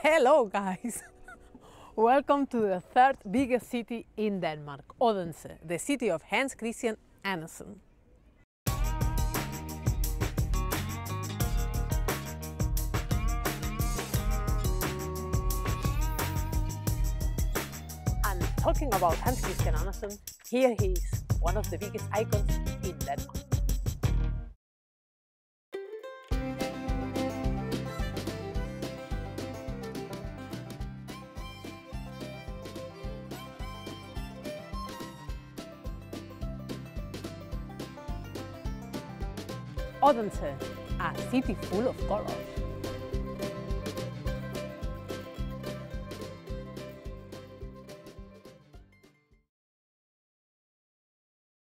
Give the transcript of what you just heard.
Hello guys! Welcome to the third biggest city in Denmark, Odense, the city of Hans Christian Andersen. And talking about Hans Christian Andersen, here he is, one of the biggest icons in Denmark. Odense, a city full of colors.